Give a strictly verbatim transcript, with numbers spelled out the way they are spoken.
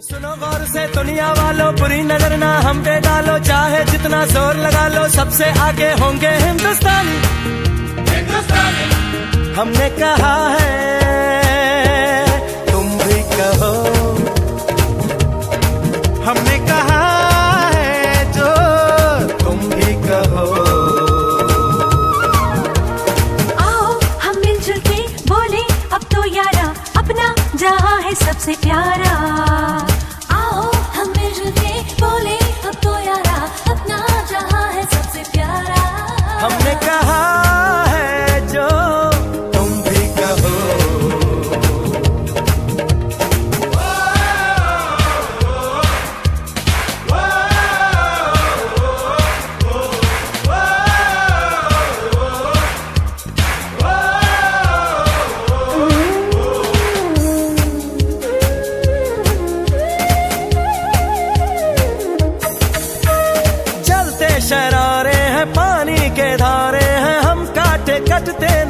सुनो गौर से दुनिया वालों, बुरी नजर ना हम पे डालो, चाहे जितना जोर लगा लो, सबसे आगे होंगे हिंदुस्तानी। हिंदुस्तानी हमने कहा है, तुम भी कहो। हमने कहा है जो तुम भी कहो। आओ हम मिलजुल के बोले अब तो यारा, अपना जहां है सबसे प्यारा। आओ हम मिलजुल के बोले अब तो यारा, अपना जहां है सबसे प्यारा। हमने कहा है जो तुम भी कहो। शरारे हैं, पानी के धारे हैं, हम काटे कटते